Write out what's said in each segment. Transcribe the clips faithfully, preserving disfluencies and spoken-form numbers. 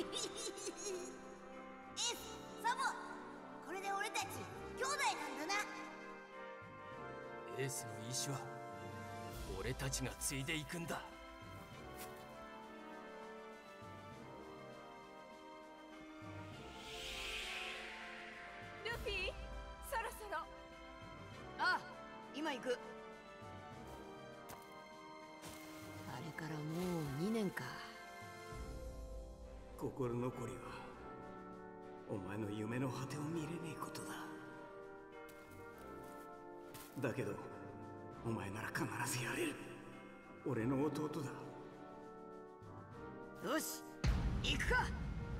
S、サボ、これで俺たち兄弟なんだな。 エースの意志は俺たちが継いでいくんだ。 ルフィ、そろそろ。 ああ、今行く。あれからもうにねんか。 心残りはお前の夢の果てを見れねえことだ。だけどお前なら必ずやれる。俺の弟だ。 よし、行くか。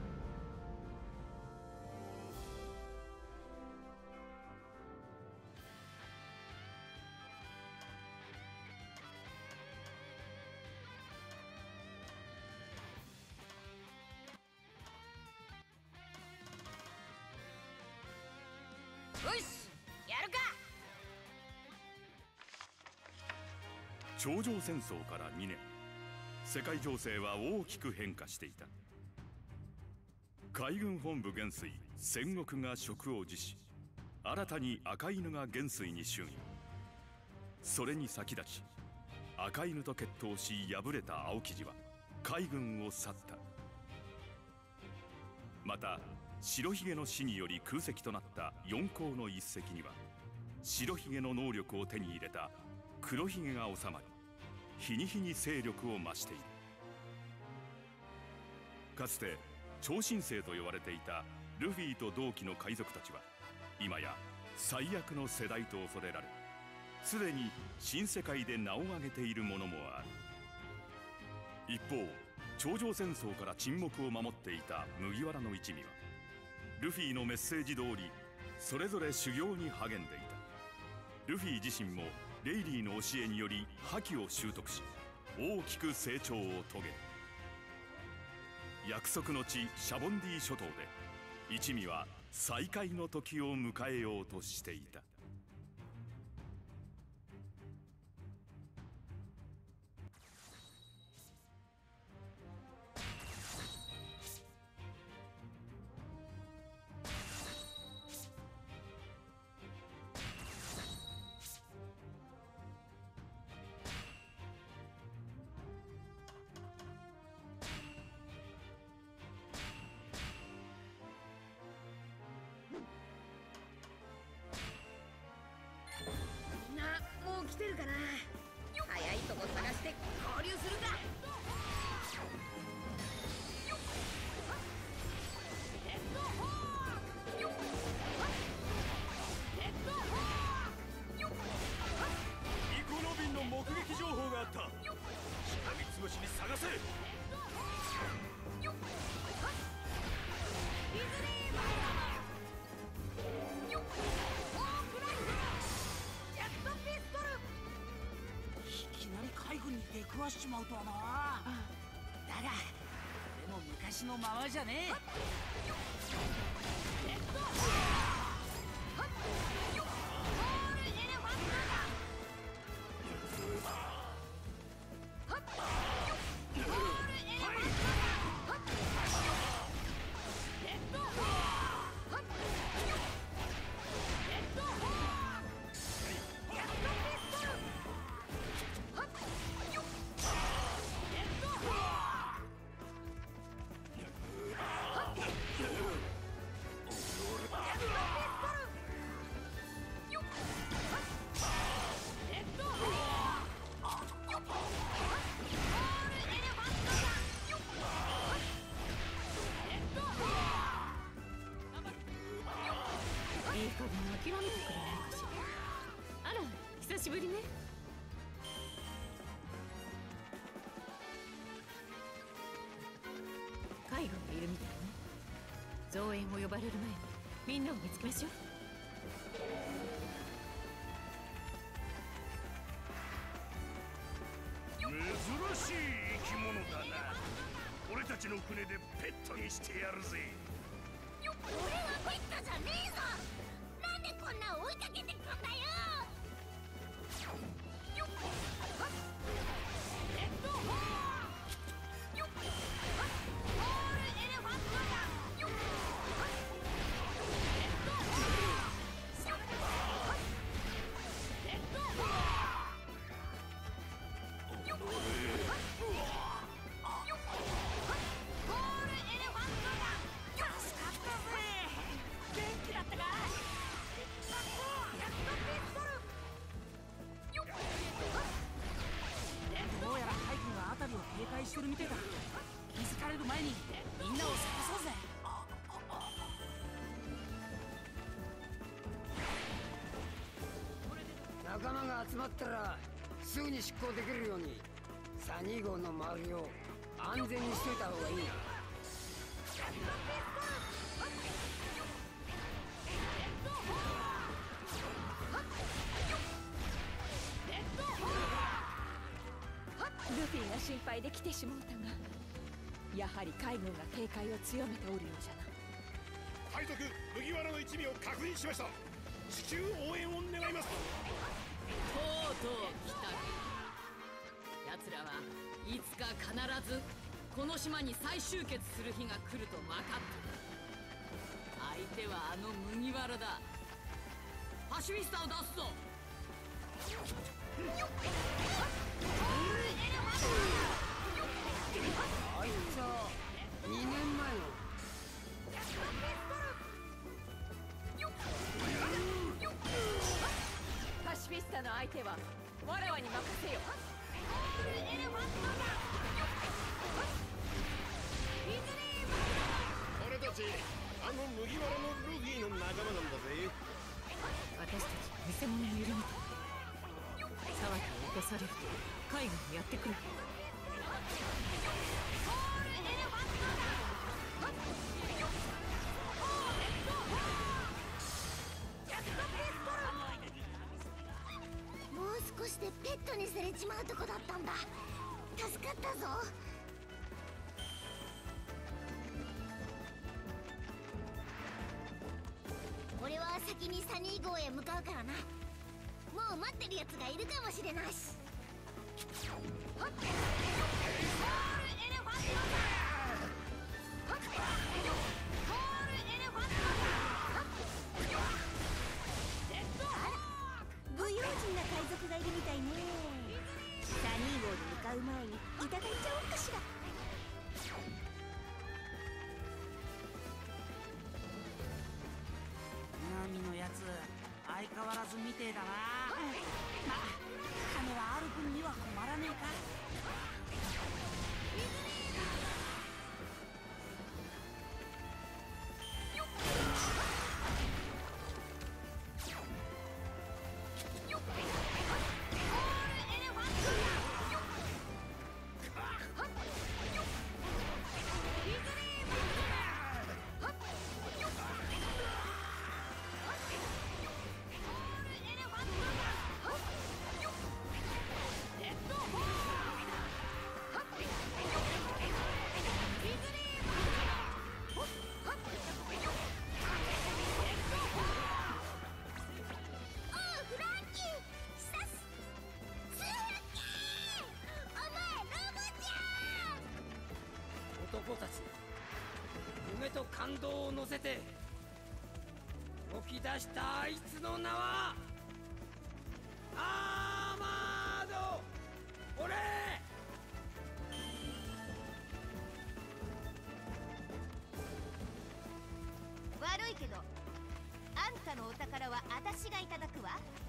よし、やるか。 頂上戦争からにねん、世界情勢は大きく変化していた。海軍本部元帥戦国が職を辞し、新たに赤犬が元帥に就任。それに先立ち赤犬と決闘し敗れた青生地は海軍を去った。また白ひげの死により空席となった四皇の一隻には白ひげの能力を手に入れた黒ひげが収まり、日に日に勢力を増している。かつて超新星と呼ばれていたルフィと同期の海賊たちは今や最悪の世代と恐れられ、すでに新世界で名を挙げているものもある。一方、頂上戦争から沈黙を守っていた麦わらの一味はルフィのメッセージ通りそれぞれ修行に励んでいた。ルフィ自身もレイリーの教えにより覇気を習得し、大きく成長を遂げる。約束の地シャボンディ諸島で一味は再会の時を迎えようとしていた。 みんなもう来てるかな。早いとこ探して交流するか。ヘッドホーク、よっ、ヘッドホーク、よっ。 ニコノビンの目撃情報があった。しかみつぶしに探せ。 ヘッドホーク、よっ、ディズニーバイよっ、オークライフル、ジェットピストル。 いきなり海軍に出くわしちまうとはな。だが俺も昔のままじゃねえ。 レッドホール、よっ、ホールエレファントだ。はっ、よっ、ホールエレファントだ。はっ、よっ、レッドホール、はっ、よっ、レッドホール、ジェットピストル、はっ、よっ、レッドホール、はっ、ジェットピストル、よっ、はっ、レッドホール、よっ、はっ、ホールエレファントだ。よっ、はっ、レッドホール、よっ、はっ。 いい加減諦めてくれないかしら。あら、久しぶりね。海軍がいるみたいね。増援を呼ばれる前にみんなを見つけましょう。 珍しい生き物だな。俺たちの船でペットにしてやるぜ。 俺はペットじゃねえぞ。なんでこんな追いかけてくんだよ。よっ、はっ、レッドホール、よっ、はっ、ホールエレファント仲間が集まったらすぐに執行できるようにサニー号の周りを安全にしといた方がいいな。 ルフィが心配で来てしもうたが、やはり海軍が警戒を強めておるようじゃな。 海賊麦わらの一味を確認しました。至急応援を願います。 とうとう来たか。奴らはいつか必ずこの島に再集結する日が来ると分かってる。相手はあの麦わらだ。パシフィスタを出すぞ。 あいつはにねんまえのパシフィスタの相手はわらわに任せよ。 俺たちあの麦わらのルフィの仲間なんだぜ。 私たち偽物もいるみたい。騒ぎを起こされると海軍にやってくる。 もう少しでペットにされちまうとこだったんだ。助かったぞ。俺は先にサニー号へ向かうからな。もう待ってるやつがいるかもしれないし。不用心な海賊がいるみたいね。サニー号に向かう前にいただいちゃおうかしら。 ナミのやつ相変わらずみてえだな。まあ金はある分には困らねえか。 男たち夢と感動を乗せて動き出したあいつの名はアーマード俺。 悪いけどあんたのお宝は私がいただくわ。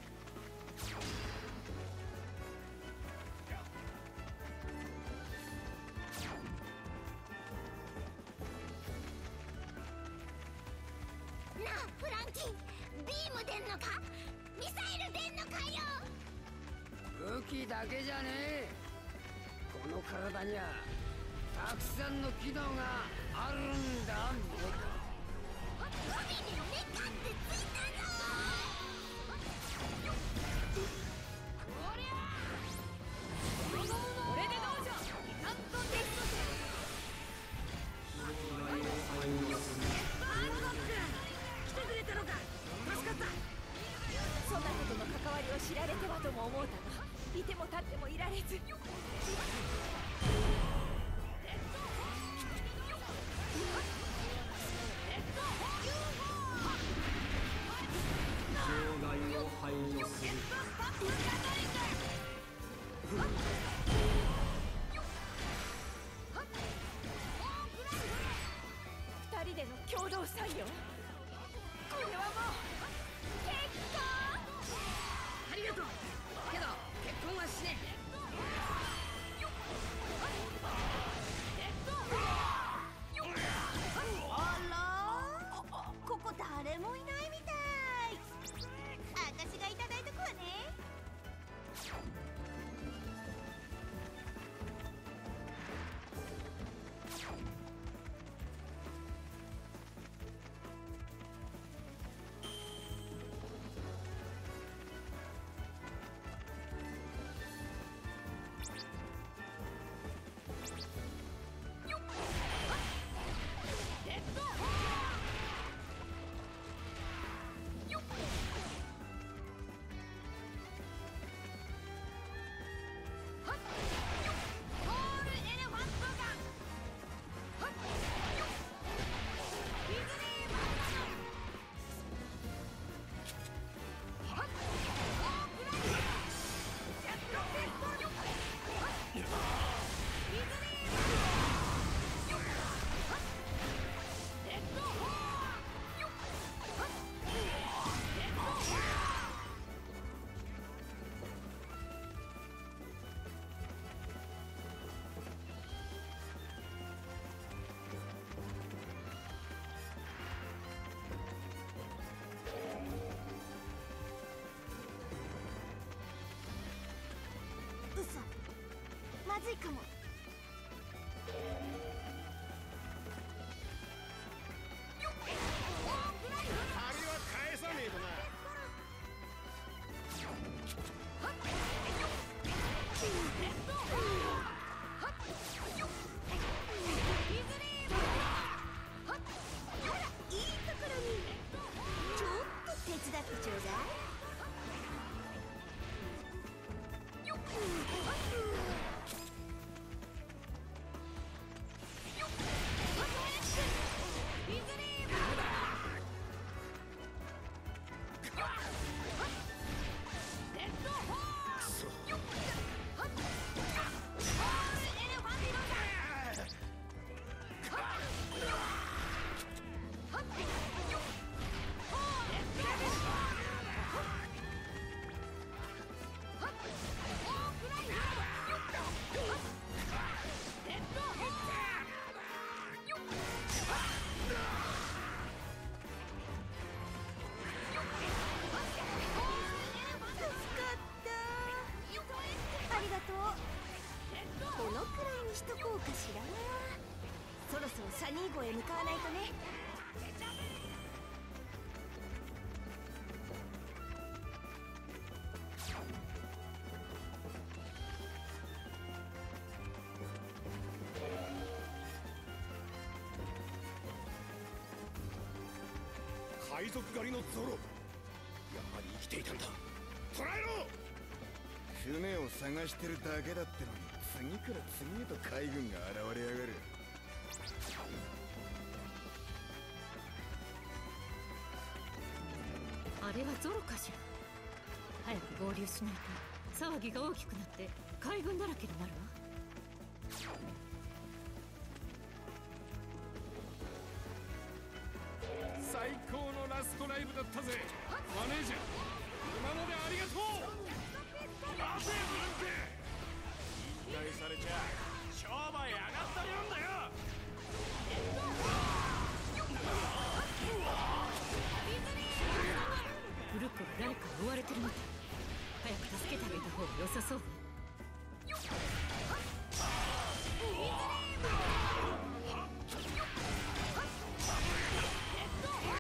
なあフランキー、ビーム出んのかミサイル出んのかよ。 武器だけじゃねえ。この体にはたくさんの機能があるんだ。 海にメカってついたぞ。 これでどうじゃ。なんとテスト来てくれたのか。助かった。そんなことの関わりを知られてはとも思うたが、いても立ってもいられず。 場外を排除する。 二人での共同作業。これはもう結婚。 ありがとう。けど結婚はしねえ。 あら、ここ誰もいないみたい。私がいただいとくわね。 ないかも。 借りは返さねえとな。 いいところにちょっと手伝ってちょうだい。このくらいにしとこうかしら。そろそろサニー号へ向かわないとね。 海賊狩りのゾロ、やはり生きていたんだ。捕らえろ。 船を探してるだけだってのに、次から次へと海軍が現れやがる。 あれはゾロかしら。早く合流しないと騒ぎが大きくなって海軍だらけになるわ。 最高のラストライブだったぜ。マネージャー、今までありがとう。待てブルンテ、引退されちゃ商売上がったりなんだよ。 ブルックが誰かに追われてるみたい。早く助けてあげた方が良さそうね。